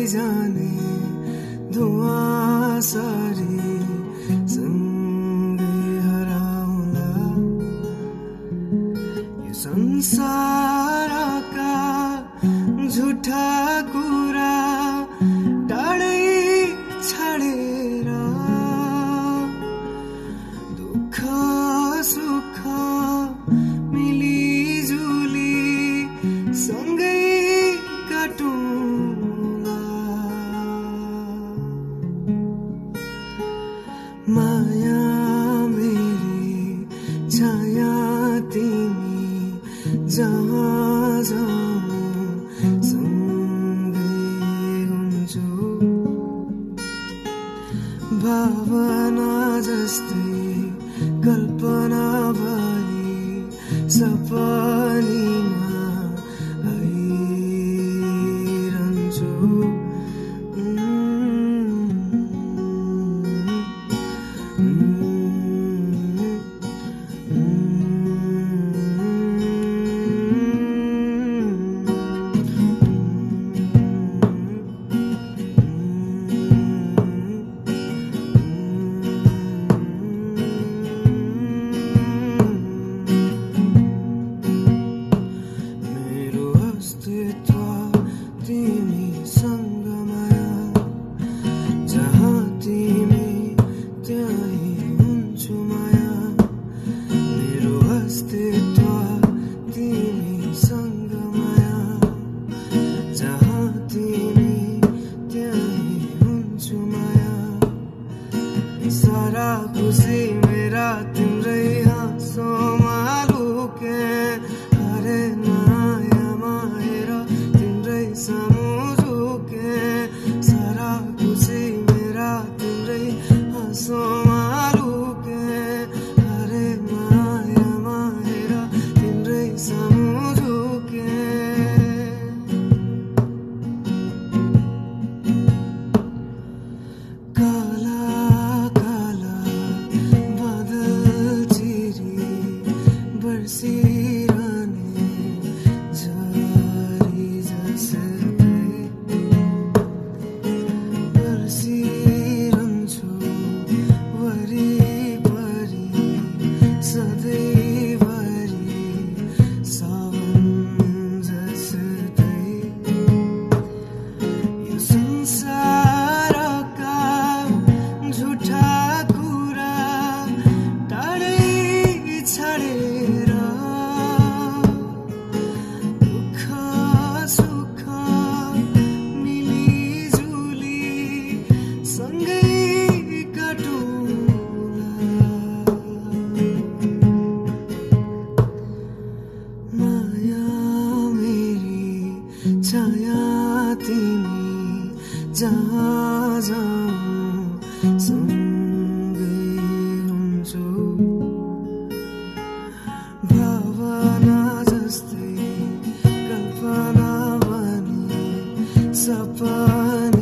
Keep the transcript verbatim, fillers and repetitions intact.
जाने धुआं सरी सँगै हराउँला यो संसारका झुठा कुरा टाढै छाडेर दुःख सुख मिलिजुली सँगै काटौँला माया मेरी छाया तिमी जहाँ जाऊ सँगै हुन्छु भावना जस्तै कल्पना भई सपनीमा आइरहन्छु सारा खुसी मेरा तिम्रै हाँसोमा लुके हरे माया माएर तिम्रै सामु झुके सारा खुसी मेरा तिम्रै हाँसोमा लुके हरे माया माएर तिम्रै सामु झुके काला बर्सिरहने झरी जस्तै बर्सिरहन्छु वरिपरि सधैँभरि सावन जस्तै यो संसारका झुठा कुरा टाढै छाडेर दुःख सुख मिलिजुली सँगै काटौँला माया मेरी छाया तिमी जहाँ जाऊ सँगै हुन्छु भावना जस्तै कल्पना बनी सपना